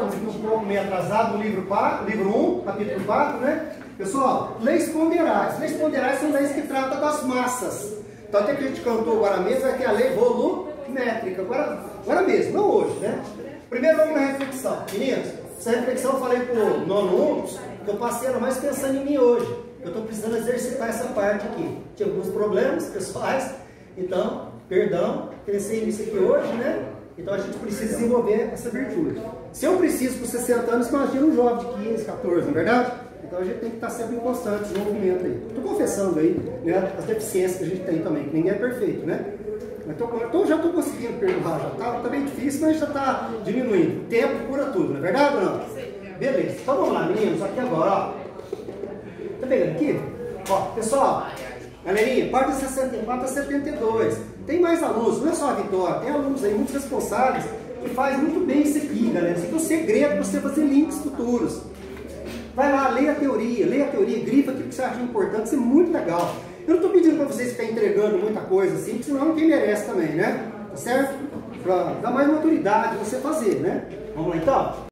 estamos aqui um pouco meio atrasados no livro 1, capítulo 4, né? Pessoal, leis ponderais. Leis ponderais são leis que tratam das massas. Então, até que a gente cantou agora mesmo, vai ter a lei volumétrica. Agora mesmo, não hoje, né? Primeiro vamos na reflexão. Meninos, essa reflexão eu falei para o nono 1, que eu passei ela mais pensando em mim hoje. Eu estou precisando exercitar essa parte aqui. Tinha alguns problemas pessoais, então, perdão, pensei nisso aqui hoje, né? Então a gente precisa desenvolver essa virtude. Se eu preciso com 60 anos, imagina um jovem de 15, 14, não é verdade? Então a gente tem que estar sempre em constante desenvolvimento aí. Estou confessando aí, né, as deficiências que a gente tem também, que ninguém é perfeito, né? Então já estou conseguindo perdoar, já está bem difícil, mas já está diminuindo. O tempo cura tudo, não é verdade ou não? Beleza, então vamos lá, meninos, aqui agora, ó. Tá pegando aqui? Ó, pessoal, galerinha, parte de 64 a 72. Tem mais alunos, não é só a Vitória, tem alunos aí, muitos responsáveis, que fazem muito bem isso aqui, galera. Isso aqui é o segredo para você fazer links futuros. Vai lá, leia a teoria, grifa aquilo que você acha importante, isso é muito legal. Eu não estou pedindo para vocês ficarem entregando muita coisa assim, porque senão quem merece também, né? Tá certo? Para dar mais maturidade você fazer, né? Vamos lá então?